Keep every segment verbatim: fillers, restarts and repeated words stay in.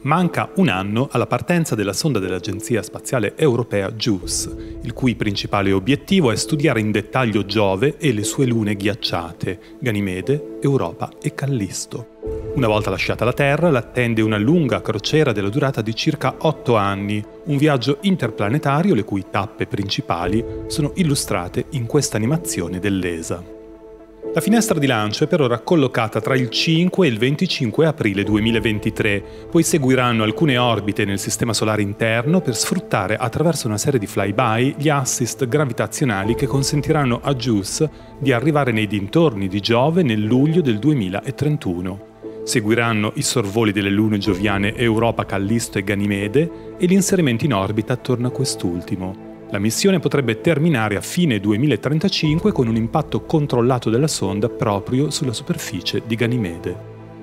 Manca un anno alla partenza della sonda dell'Agenzia Spaziale Europea JUICE, il cui principale obiettivo è studiare in dettaglio Giove e le sue lune ghiacciate, Ganimede, Europa e Callisto. Una volta lasciata la Terra, l'attende una lunga crociera della durata di circa otto anni, un viaggio interplanetario le cui tappe principali sono illustrate in questa animazione dell'E S A. La finestra di lancio è per ora collocata tra il cinque e il venticinque aprile duemilaventitré, poi seguiranno alcune orbite nel sistema solare interno per sfruttare attraverso una serie di flyby gli assist gravitazionali che consentiranno a JUICE di arrivare nei dintorni di Giove nel luglio del duemilatrentuno. Seguiranno i sorvoli delle lune gioviane Europa, Callisto e Ganimede e l'inserimento in orbita attorno a quest'ultimo. La missione potrebbe terminare a fine duemilatrentacinque con un impatto controllato della sonda proprio sulla superficie di Ganimede.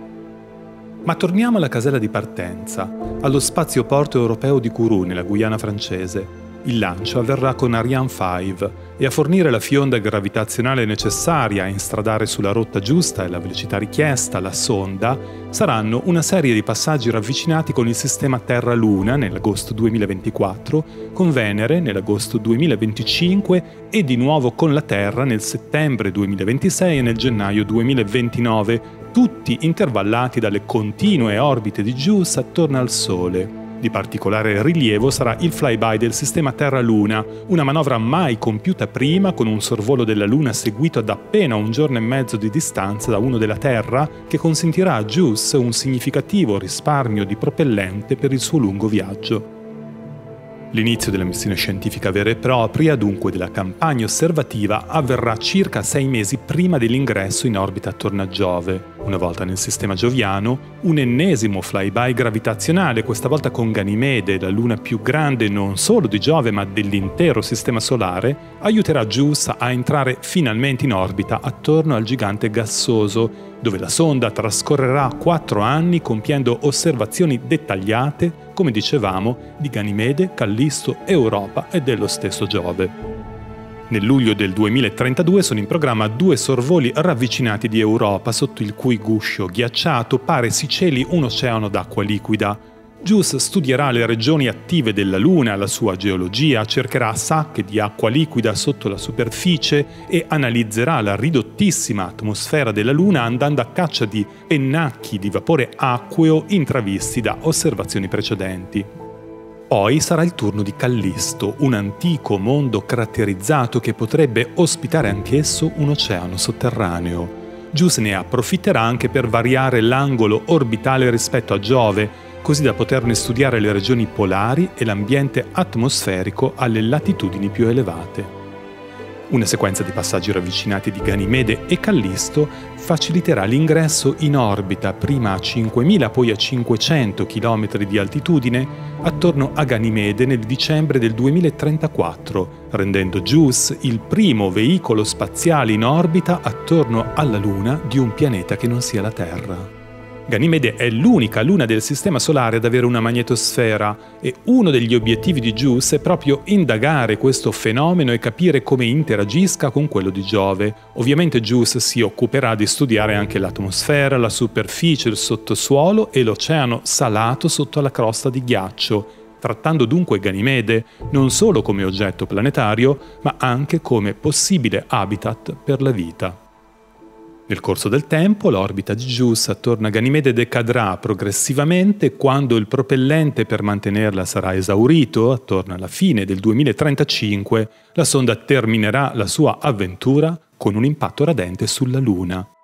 Ma torniamo alla casella di partenza, allo spazioporto europeo di Kourou, nella Guyana francese. Il lancio avverrà con Ariane cinque e a fornire la fionda gravitazionale necessaria a instradare sulla rotta giusta e la velocità richiesta la sonda saranno una serie di passaggi ravvicinati con il sistema Terra-Luna nell'agosto duemilaventiquattro, con Venere nell'agosto duemilaventicinque e di nuovo con la Terra nel settembre duemilaventisei e nel gennaio duemilaventinove, tutti intervallati dalle continue orbite di JUICE attorno al Sole. Di particolare rilievo sarà il flyby del sistema Terra-Luna, una manovra mai compiuta prima con un sorvolo della Luna seguito ad appena un giorno e mezzo di distanza da uno della Terra, che consentirà a JUICE un significativo risparmio di propellente per il suo lungo viaggio. L'inizio della missione scientifica vera e propria, dunque della campagna osservativa, avverrà circa sei mesi prima dell'ingresso in orbita attorno a Giove. Una volta nel sistema gioviano, un ennesimo flyby gravitazionale, questa volta con Ganimede, la luna più grande non solo di Giove ma dell'intero sistema solare, aiuterà JUICE a entrare finalmente in orbita attorno al gigante gassoso, dove la sonda trascorrerà quattro anni compiendo osservazioni dettagliate, come dicevamo, di Ganimede, Callisto, Europa e dello stesso Giove. Nel luglio del duemilatrentadue sono in programma due sorvoli ravvicinati di Europa, sotto il cui guscio ghiacciato pare si celi un oceano d'acqua liquida. JUICE studierà le regioni attive della Luna, la sua geologia, cercherà sacche di acqua liquida sotto la superficie e analizzerà la ridottissima atmosfera della Luna andando a caccia di pennacchi di vapore acqueo intravisti da osservazioni precedenti. Poi sarà il turno di Callisto, un antico mondo caratterizzato che potrebbe ospitare anch'esso un oceano sotterraneo. JUICE ne approfitterà anche per variare l'angolo orbitale rispetto a Giove, così da poterne studiare le regioni polari e l'ambiente atmosferico alle latitudini più elevate. Una sequenza di passaggi ravvicinati di Ganimede e Callisto faciliterà l'ingresso in orbita prima a cinquemila, poi a cinquecento chilometri di altitudine attorno a Ganimede nel dicembre del duemilatrentaquattro, rendendo JUICE il primo veicolo spaziale in orbita attorno alla Luna di un pianeta che non sia la Terra. Ganimede è l'unica luna del Sistema Solare ad avere una magnetosfera e uno degli obiettivi di JUICE è proprio indagare questo fenomeno e capire come interagisca con quello di Giove. Ovviamente JUICE si occuperà di studiare anche l'atmosfera, la superficie, il sottosuolo e l'oceano salato sotto la crosta di ghiaccio, trattando dunque Ganimede non solo come oggetto planetario, ma anche come possibile habitat per la vita. Nel corso del tempo, l'orbita di JUICE attorno a Ganimede decadrà progressivamente quando il propellente per mantenerla sarà esaurito. Attorno alla fine del duemilatrentacinque, la sonda terminerà la sua avventura con un impatto radente sulla Luna.